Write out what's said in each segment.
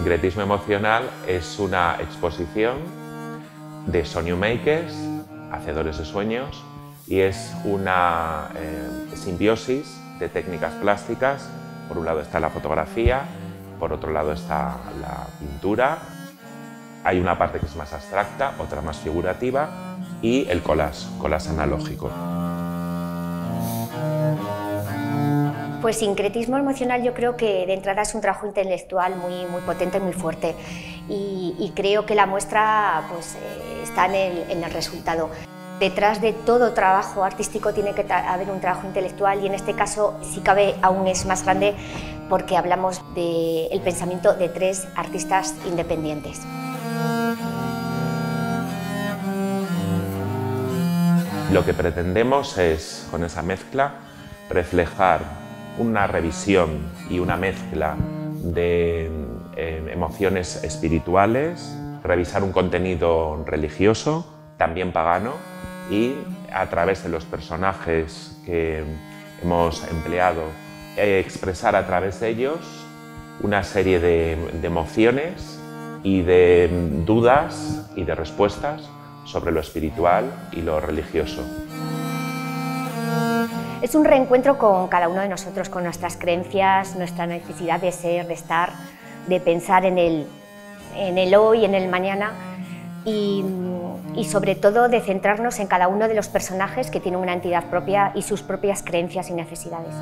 Sincretismo emocional es una exposición de Sonio Makers, hacedores de sueños, y es una simbiosis de técnicas plásticas. Por un lado está la fotografía, por otro lado está la pintura. Hay una parte que es más abstracta, otra más figurativa, y el collage analógico. Pues sincretismo emocional yo creo que de entrada es un trabajo intelectual muy potente, muy fuerte, y creo que la muestra pues, está en el resultado. Detrás de todo trabajo artístico tiene que haber un trabajo intelectual, y en este caso, si cabe, aún es más grande porque hablamos del pensamiento de 3 artistas independientes. Lo que pretendemos es, con esa mezcla, reflejar una revisión y una mezcla de emociones espirituales, revisar un contenido religioso, también pagano, y a través de los personajes que hemos empleado, expresar a través de ellos una serie de emociones y de dudas y de respuestas sobre lo espiritual y lo religioso. Es un reencuentro con cada uno de nosotros, con nuestras creencias, nuestra necesidad de ser, de estar, de pensar en el hoy, en el mañana, y sobre todo de centrarnos en cada uno de los personajes que tienen una entidad propia y sus propias creencias y necesidades.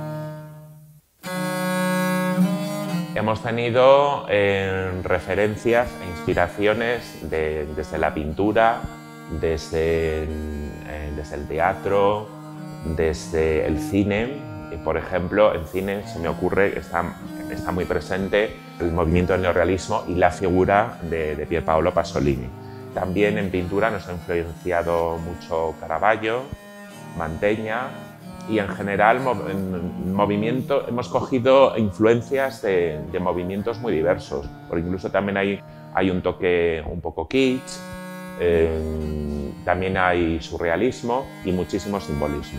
Hemos tenido referencias e inspiraciones desde la pintura, desde el teatro, desde el cine. Y, por ejemplo, en cine se me ocurre, está muy presente el movimiento del neorrealismo y la figura de Pier Paolo Pasolini. También en pintura nos ha influenciado mucho Caravaggio, Mantegna, y en general en movimiento hemos cogido influencias de movimientos muy diversos, porque incluso también hay un toque un poco kitsch, también hay surrealismo y muchísimo simbolismo.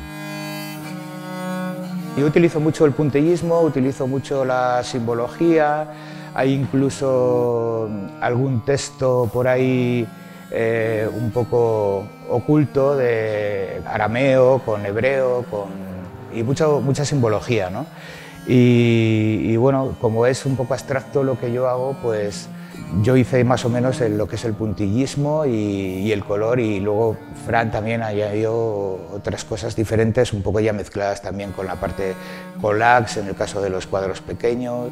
Yo utilizo mucho el puntillismo, utilizo mucho la simbología, hay incluso algún texto por ahí un poco oculto de arameo con hebreo y mucha simbología, ¿no? Y bueno, como es un poco abstracto lo que yo hago, pues yo hice más o menos lo que es el puntillismo y el color, y luego Fran también añadió otras cosas diferentes, un poco ya mezcladas también con la parte collage, en el caso de los cuadros pequeños.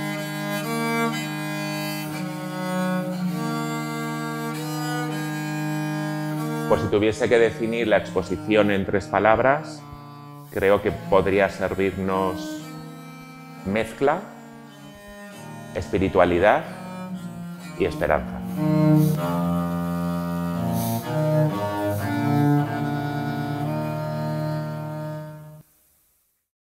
Pues si tuviese que definir la exposición en 3 palabras, creo que podría servirnos mezcla, espiritualidad y esperanza.